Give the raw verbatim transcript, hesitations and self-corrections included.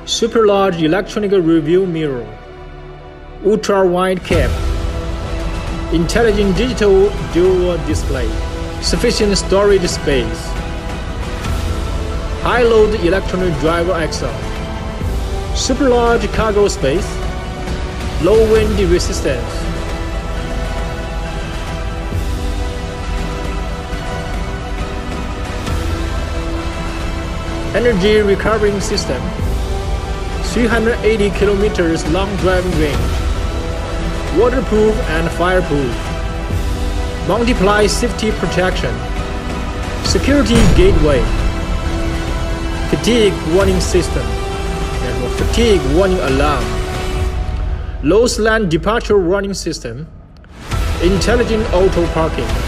Super large electronic review mirror, ultra wide cap, intelligent digital dual display, sufficient storage space, high load electronic driver axle, super large cargo space, low wind resistance. Energy recovering system, three hundred eighty kilometers long driving range, waterproof and fireproof, multiply safety protection, security gateway, fatigue warning system, and fatigue warning alarm, low slant departure warning system, intelligent auto parking.